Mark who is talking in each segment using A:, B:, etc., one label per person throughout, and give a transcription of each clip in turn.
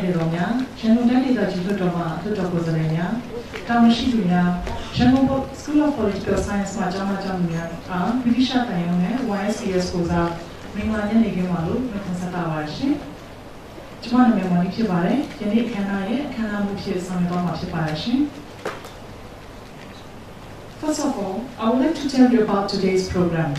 A: Ronya, Shannon Jitoma, Tutokozania, Tamashidunya, Shannon School of Political Science, Majama Jamia, Vidisha Tayone, YSPS Koza, Minglan Nigimalu, Mekonsatawashi, Jumana Memoni Kibare, Yannick Kanaye, Kanamuchi Samibama Chibashi. First of all, I would like to tell you about today's program.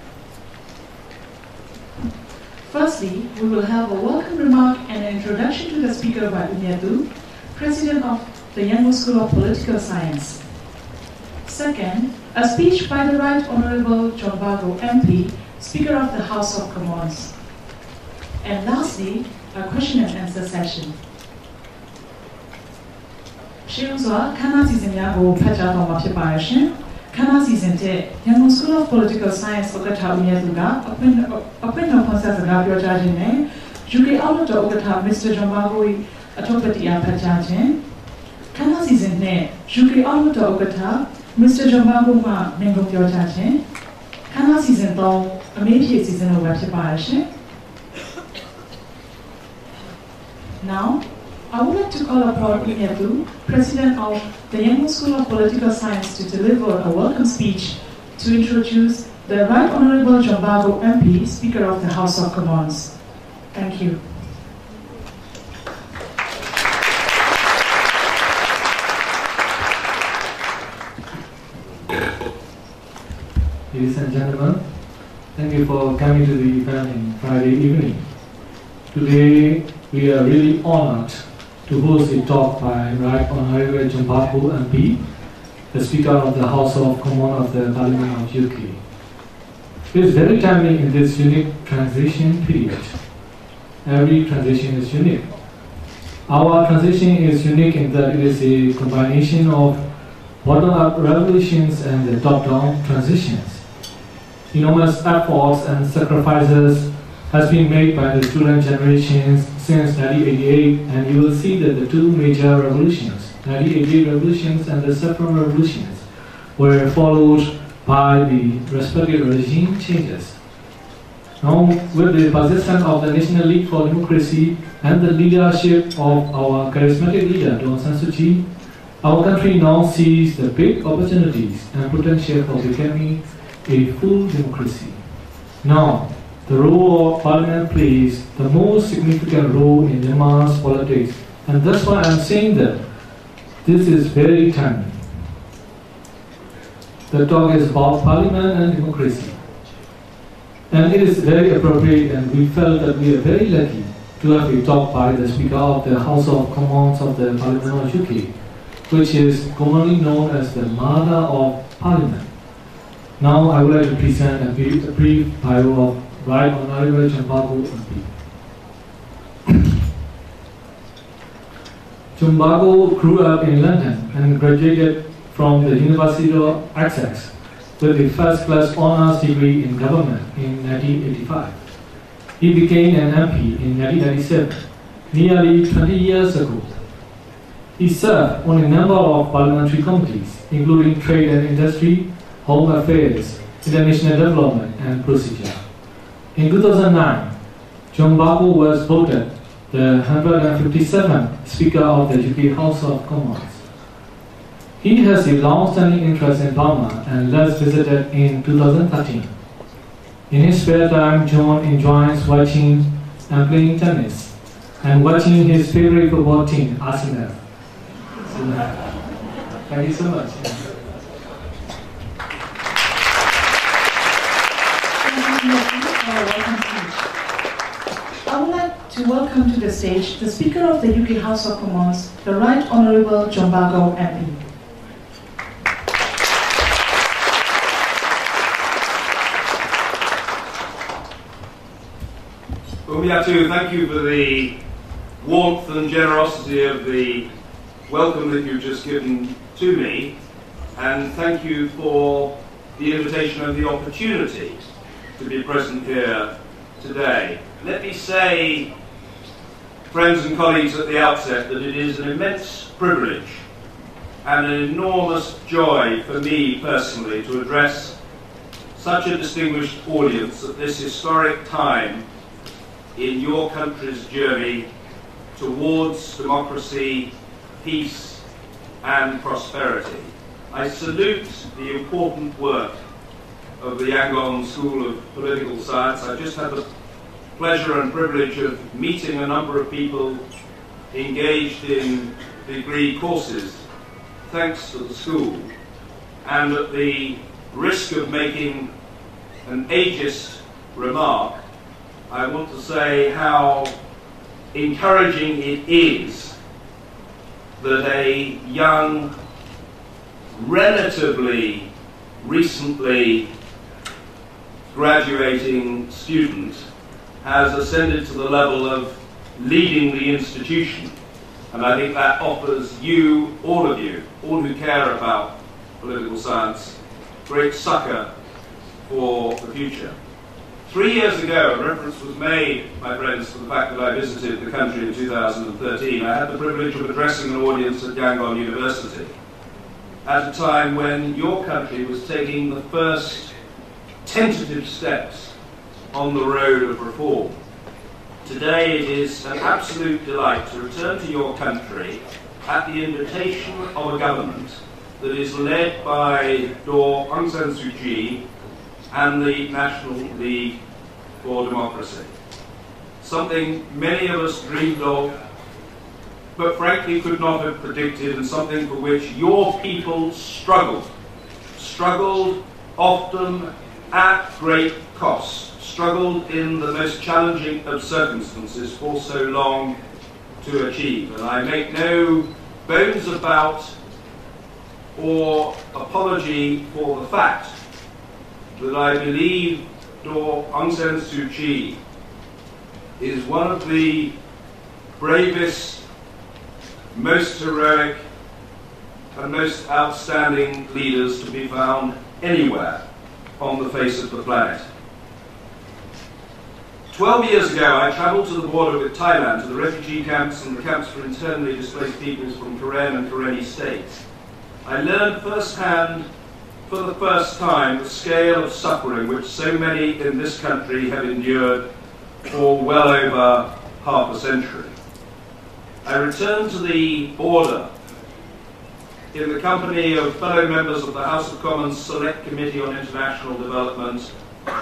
A: Firstly, we will have a welcome remark and an introduction to the speaker by Unyadu, President of the Yangon School of Political Science. Second, a speech by the Right Honourable John Bago MP, Speaker of the House of Commons. And lastly, a question and answer session. Shiruzwa, Kana season Yago Pachado Mapipashin, Kana season te, Yangon School of Political Science Okata Unyaduga, open of Constance Gabio Jajine, Juki Auto Okata, Mr. John Bagoi, Atopatia Pachajin, Kana season ne, Juki Auto Okata, Mr. John Bagoma, Mengo Jajin, Kana season though, a media season of Mapipashin. Now, I would like to call upon Unyadu, President of the Yangon School of Political Science, to deliver a welcome speech to introduce the Right Honourable John Bago MP, Speaker of the House of Commons. Thank you.
B: Ladies and gentlemen, thank you for coming to the event on Friday evening. Today, we are really honored to host a talk by Right Honourable John Bago MP, the Speaker of the House of Commons of the Parliament of UK. It is very timely in this unique transition period. Every transition is unique. Our transition is unique in that it is a combination of bottom-up revolutions and the top-down transitions. Enormous efforts and sacrifices has been made by the student generations since 1988, and you will see that the two major revolutions, 1988 revolutions and the saffron revolutions, were followed by the respective regime changes. Now, with the persistence of the National League for Democracy and the leadership of our charismatic leader, Daw San Suu Kyi, our country now sees the big opportunities and potential for becoming a full democracy. Now, the role of Parliament plays the most significant role in Myanmar's politics, and that's why I'm saying that this is very timely. The talk is about Parliament and democracy, and it is very appropriate, and we felt that we are very lucky to have a talk by the Speaker of the House of Commons of the Parliament of UK, which is commonly known as the Mother of Parliament. Now I would like to present a brief bio of Right Honourable John Bago MP. John Bago grew up in London and graduated from the University of Essex with a first-class honours degree in government in 1985. He became an MP in 1997, nearly 20 years ago. He served on a number of parliamentary committees, including Trade and Industry, Home Affairs, International Development and Procedure. In 2009, John Bago was voted the 157th Speaker of the UK House of Commons. He has a long-standing interest in Burma and last visited in 2013. In his spare time, John enjoys watching and playing tennis and watching his favorite football team, Arsenal. Thank you so much.
A: I would like to welcome to the stage the Speaker of the UK House of Commons, the Right Honourable John Bago MP.
C: Umiatu, thank you for the warmth and generosity of the welcome that you've just given to me, and thank you for the invitation and the opportunity to be present here today. Let me say, friends and colleagues, at the outset that it is an immense privilege and an enormous joy for me personally to address such a distinguished audience at this historic time in your country's journey towards democracy, peace and prosperity. I salute the important work of the Yangon School of Political Science. I just had the pleasure and privilege of meeting a number of people engaged in degree courses thanks to the school, and at the risk of making an ageist remark, I want to say how encouraging it is that a young, relatively recently graduating student has ascended to the level of leading the institution. And I think that offers you, all of you, all who care about political science, great succor for the future. 3 years ago, a reference was made, my friends, to the fact that I visited the country in 2013. I had the privilege of addressing an audience at Yangon University at a time when your country was taking the first tentative steps on the road of reform. Today it is an absolute delight to return to your country at the invitation of a government that is led by Daw Aung San Suu Kyi and the National League for Democracy. Something many of us dreamed of, but frankly could not have predicted, and something for which your people struggled often at great cost. Struggled in the most challenging of circumstances for so long to achieve. And I make no bones about or apology for the fact that I believe Daw Aung San Suu Kyi is one of the bravest, most heroic and most outstanding leaders to be found anywhere on the face of the planet. 12 years ago, I travelled to the border with Thailand, to the refugee camps and the camps for internally displaced peoples from Karen and Karenni states. I learned firsthand, for the first time, the scale of suffering which so many in this country have endured for well over half a century. I returned to the border in the company of fellow members of the House of Commons Select Committee on International Development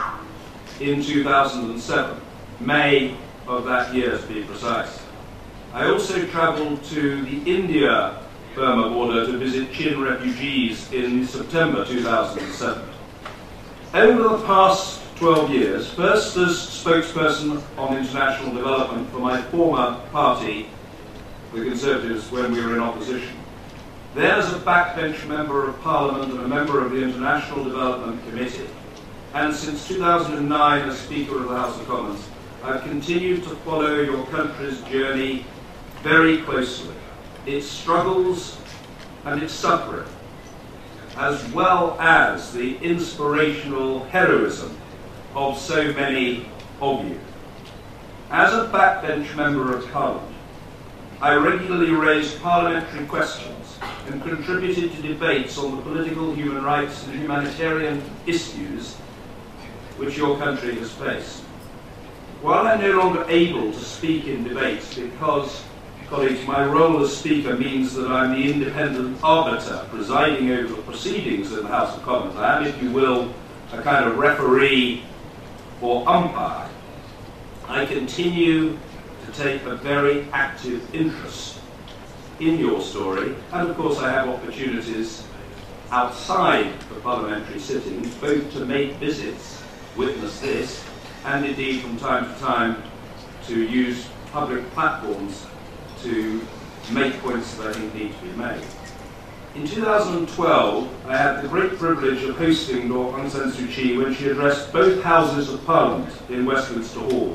C: in 2007, May of that year to be precise. I also travelled to the India-Burma border to visit Chin refugees in September 2007. Over the past 12 years, first as spokesperson on international development for my former party, the Conservatives, when we were in opposition, then as a backbench member of Parliament and a member of the International Development Committee, and since 2009 as Speaker of the House of Commons, I've continued to follow your country's journey very closely, its struggles and its suffering, as well as the inspirational heroism of so many of you. As a backbench member of Parliament, I regularly raised parliamentary questions and contributed to debates on the political, human rights and humanitarian issues which your country has faced. While I'm no longer able to speak in debates because, colleagues, my role as Speaker means that I'm the independent arbiter presiding over the proceedings in the House of Commons. I am, if you will, a kind of referee or umpire. I continue to take a very active interest in your story, and of course I have opportunities outside the parliamentary sittings, both to make visits, witness this, and indeed from time to time to use public platforms to make points that I think need to be made. In 2012, I had the great privilege of hosting Daw Aung San Suu Kyi when she addressed both Houses of Parliament in Westminster Hall.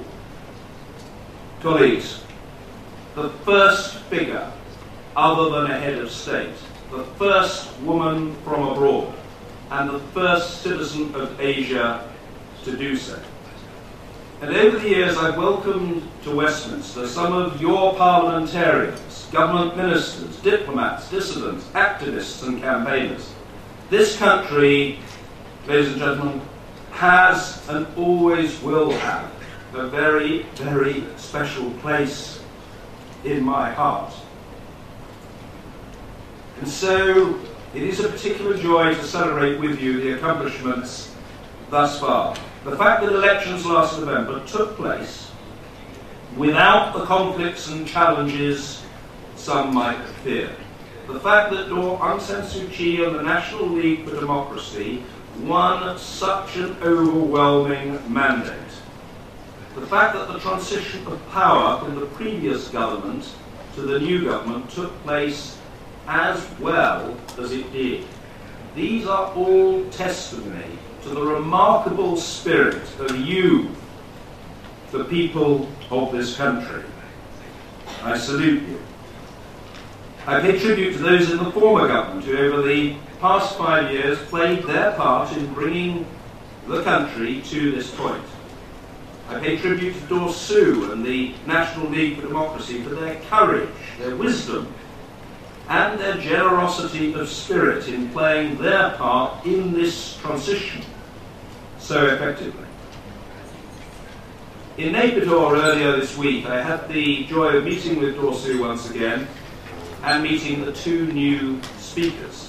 C: Colleagues, the first figure other than a head of state, the first woman from abroad, and the first citizen of Asia to do so. And over the years I've welcomed to Westminster some of your parliamentarians, government ministers, diplomats, dissidents, activists and campaigners. This country, ladies and gentlemen, has and always will have a very, very special place in my heart. And so it is a particular joy to celebrate with you the accomplishments thus far. The fact that elections last November took place without the conflicts and challenges some might fear. The fact that Aung San Suu Kyi and the National League for Democracy won such an overwhelming mandate. The fact that the transition of power from the previous government to the new government took place as well as it did. These are all testimony to the remarkable spirit of you, the people of this country. I salute you. I pay tribute to those in the former government who over the past 5 years played their part in bringing the country to this point. I pay tribute to Daw Suu and the National League for Democracy for their courage, their wisdom, and their generosity of spirit in playing their part in this transition so effectively. In Naypyidaw earlier this week, I had the joy of meeting with Daw Suu once again and meeting the two new speakers.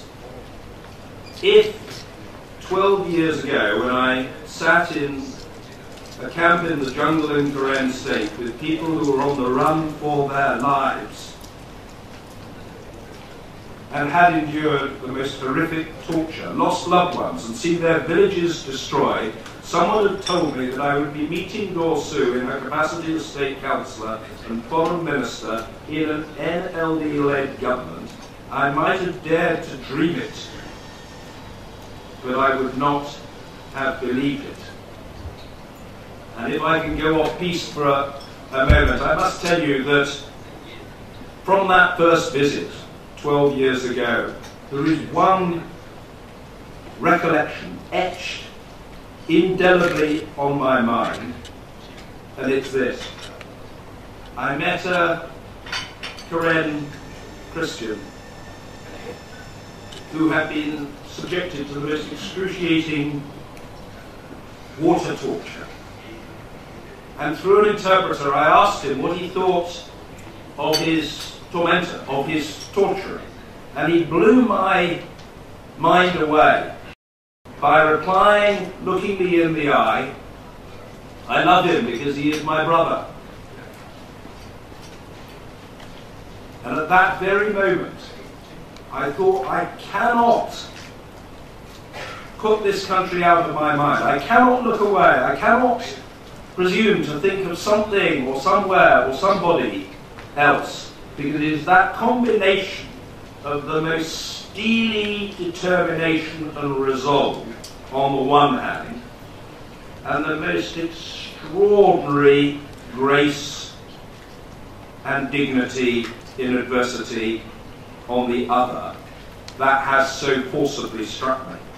C: If 12 years ago, when I sat in a camp in the jungle in Karen State with people who were on the run for their lives and had endured the most horrific torture, lost loved ones, and seen their villages destroyed, someone had told me that I would be meeting Daw Suu in her capacity as State Councillor and Foreign Minister in an NLD-led government. I might have dared to dream it, but I would not have believed it. And if I can go off piste for a moment, I must tell you that from that first visit 12 years ago, there is one recollection etched indelibly on my mind, and it's this. I met a Karen Christian who had been subjected to the most excruciating water torture. And through an interpreter, I asked him what he thought of his tormentor, of his torturer. And he blew my mind away by replying, looking me in the eye, I love him because he is my brother. And at that very moment, I thought, I cannot put this country out of my mind. I cannot look away. I cannot presume to think of something or somewhere or somebody else, because it is that combination of the most steely determination and resolve on the one hand, and the most extraordinary grace and dignity in adversity on the other, that has so forcibly struck me.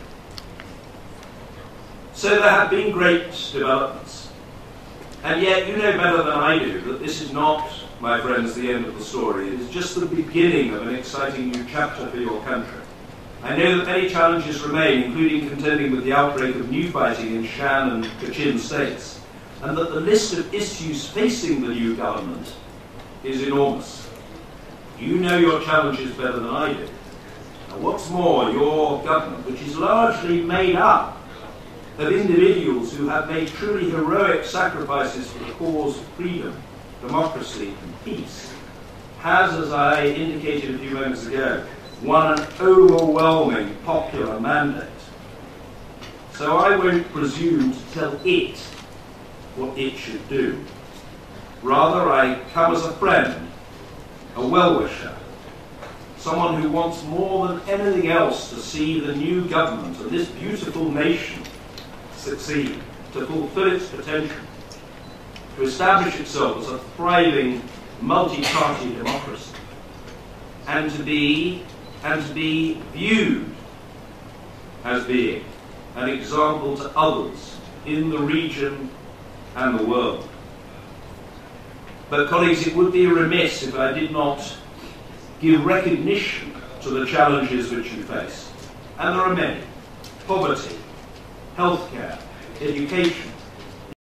C: So there have been great developments. And yet, you know better than I do that this is not, my friends, the end of the story. It is just the beginning of an exciting new chapter for your country. I know that many challenges remain, including contending with the outbreak of new fighting in Shan and Kachin states, and that the list of issues facing the new government is enormous. You know your challenges better than I do. And what's more, your government, which is largely made up of individuals who have made truly heroic sacrifices for the cause of freedom, democracy and peace, has, as I indicated a few moments ago, won an overwhelming popular mandate. So I won't presume to tell it what it should do. Rather, I come as a friend, a well-wisher, someone who wants more than anything else to see the new government and this beautiful nation succeed, to fulfill its potential, to establish itself as a thriving multi-party democracy, and to be viewed as being an example to others in the region and the world. But colleagues, it would be remiss if I did not give recognition to the challenges which you face. And there are many. Poverty, healthcare, education,